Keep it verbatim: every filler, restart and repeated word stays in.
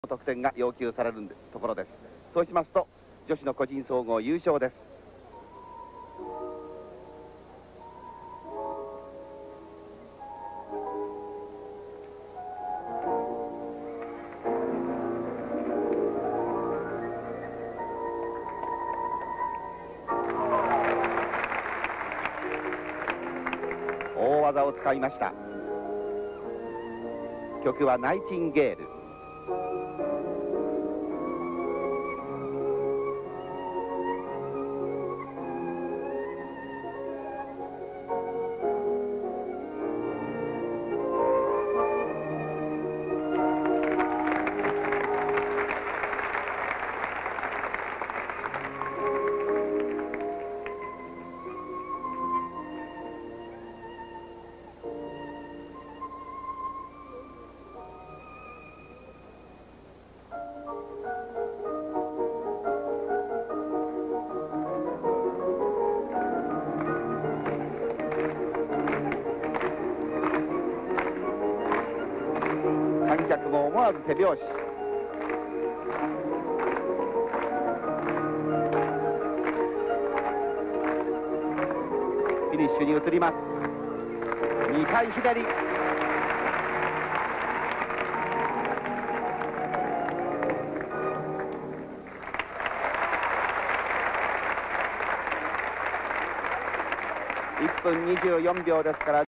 得点が要求されるところです。そうしますと女子の個人総合優勝です。大技を使いました。曲はナイチンゲール。観客も思わず手拍子。フィニッシュに移ります。にかい左。いっぷんにじゅうよんびょうですから